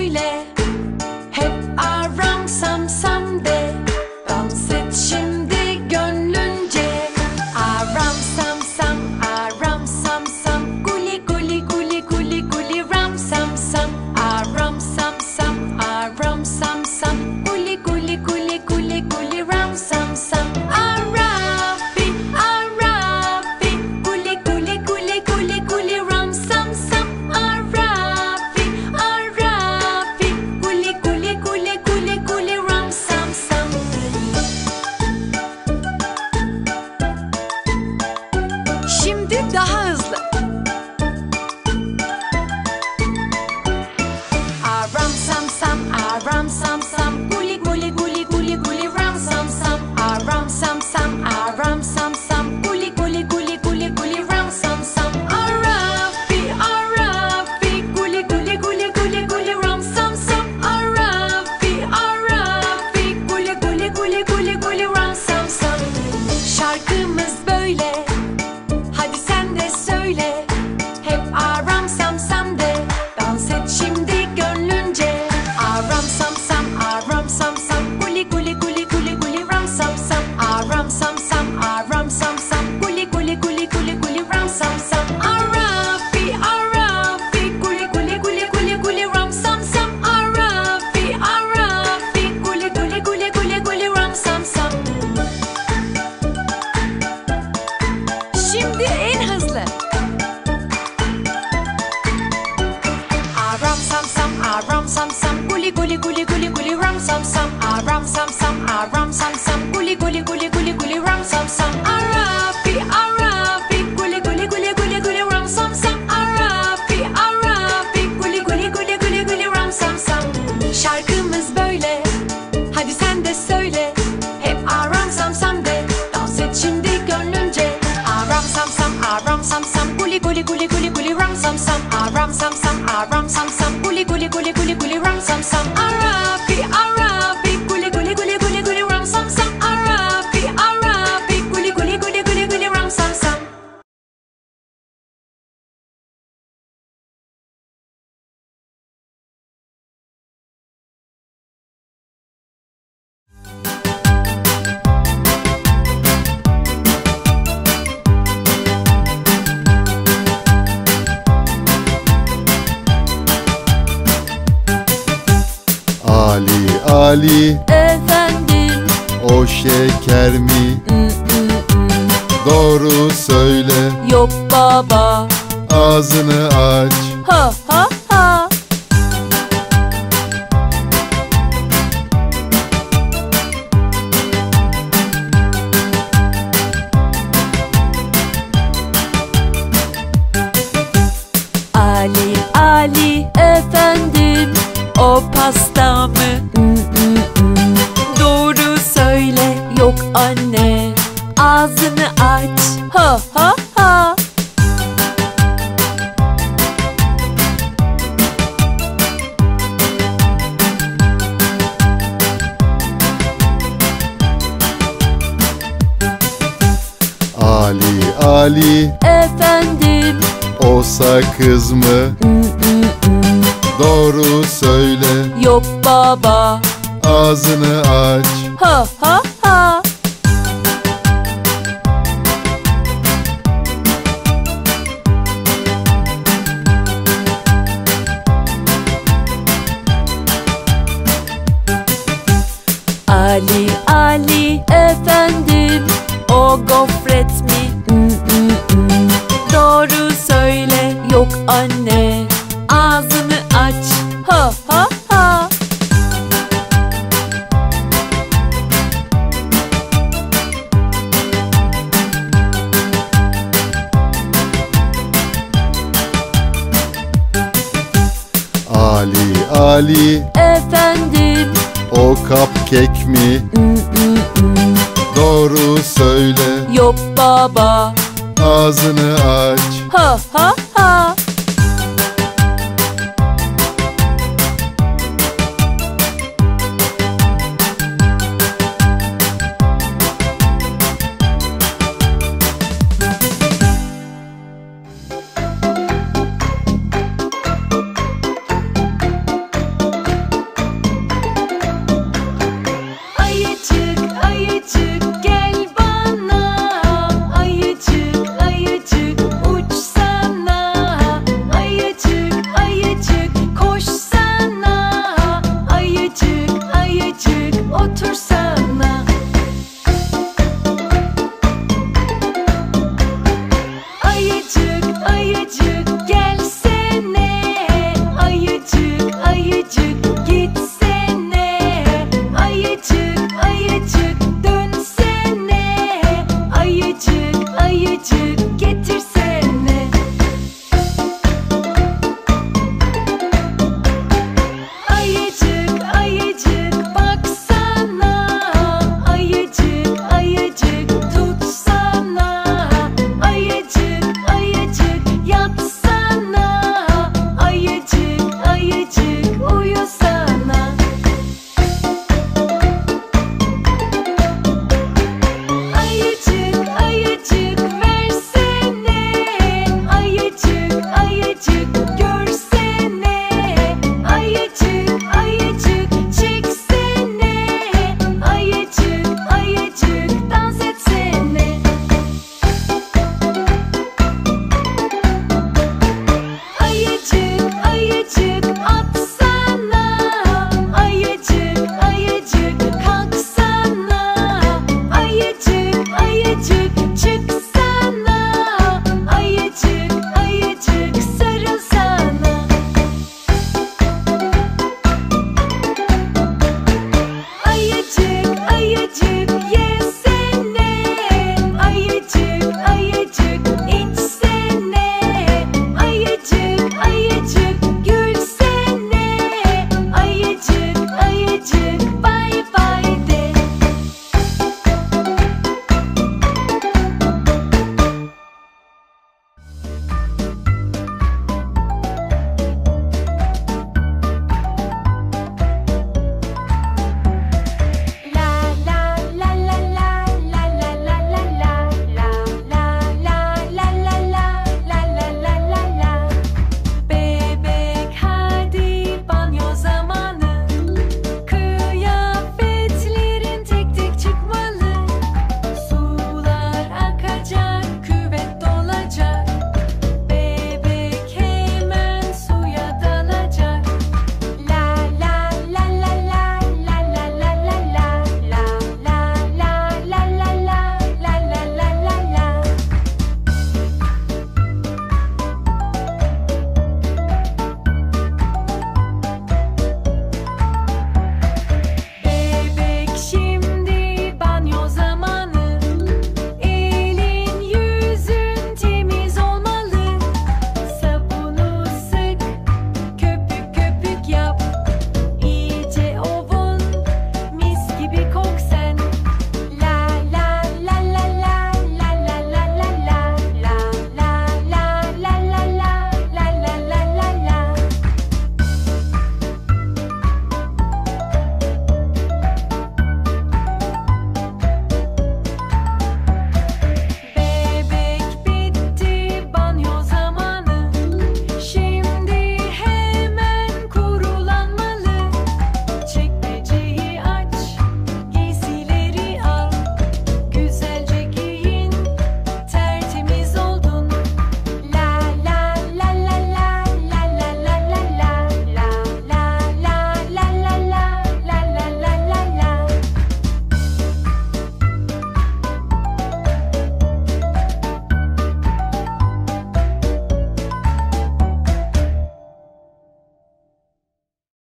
söyle, hep aram sam sam de. Dans et şimdi gönlünce. Aram sam sam, aram sam sam. Guli guli guli guli guli ram sam sam. Aram sam sam, aram sam sam. Guli guli guli guli guli ram sam sam. Arabi, Arabi. Guli guli guli guli guli ram sam sam. Arabi, Arabi. Guli guli guli guli guli ram sam sam. Şimdi daha hızlı. Aram sam sam, aram sam sam. Guli guli guli guli guli ram sam sam. Aram sam sam, aram sam sam. Guli guli guli guli guli ram sam sam. Arabi, Arabi. Guli guli guli guli guli ram sam sam. Arabi, Arabi. Guli guli guli guli guli ram sam sam. Şarkımız böyle. Hadi sen de söyle. Hep aram sam sam de. Dans et şimdi gönlünce. Aram sam sam, aram sam sam. Guli guli guli guli guli ram sam sam. Aram sam sam, aram sam sam. Guli guli guli guli guli ram sam sam. Arabi, Arabi. Guli guli guli guli guli ram sam sam. Arabi, Arabi. Guli guli guli guli guli ram sam sam. Şimdi en hızlı. Aram sam sam, aram sam sam. Guli guli guli guli guli ram sam sam. Aram sam sam, aram sam sam. Guli guli guli guli guli ram sam sam. Arabi, Arabi. Guli guli guli guli guli ram sam sam. Arabi, Arabi. Guli guli guli guli guli ram sam sam. Şarkımız böyle. Hadi sen de söyle. Hep aram sam sam de. Dans et şimdi gönlünce. Aram sam sam, aram sam sam. Guli guli guli guli guli ram sam sam. Aram sam sam, aram sam sam. Guli guli guli guli guli ram sam sam. Arabi, Arabi. Guli guli guli guli guli ram sam sam. Arabi, Arabi. Guli guli guli guli guli ram sam sam. Ali, Ali, Efendim, o şeker mi? Doğru söyle, yok baba. ağzını aç. Ha ha ha. Ali, Ali, efendim, o pasta mı? Doğru söyle, yok anne. Ağzını aç. Ha ha ha. Ali, Ali, Efendim, o sakız mı? Doğru söyle, yok baba. ağzını aç. Ha ha ha. Ali, Ali, efendim, o gofret mi? Doğru söyle, yok anne. Ağzını aç. Ha ha ha. Ali, Ali, Efendim, o cupcake mi? Doğru söyle, yok baba. ağzını aç. Ha ha ha.